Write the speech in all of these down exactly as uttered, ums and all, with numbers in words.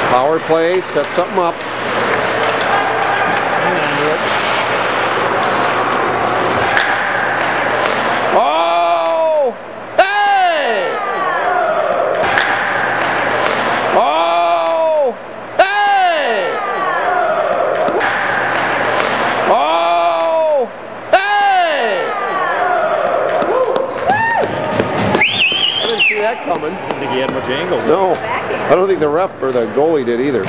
Power play, set something up. Oh! Hey! Oh! Hey! Oh! Hey! I didn't see that coming. I didn't think he had much angle. No, I don't think the ref or the goalie did either.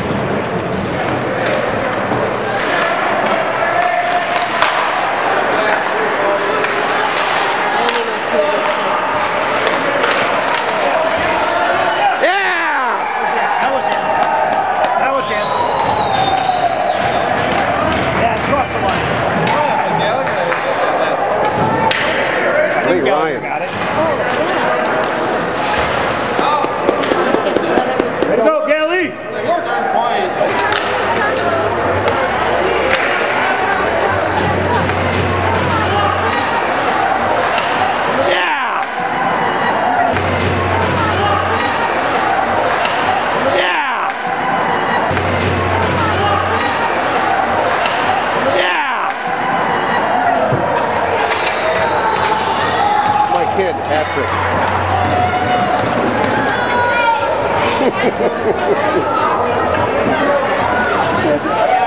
I think Ryan got it. Way to go, Gallagher! Yeah! Yeah! Yeah! My kid, Patrick.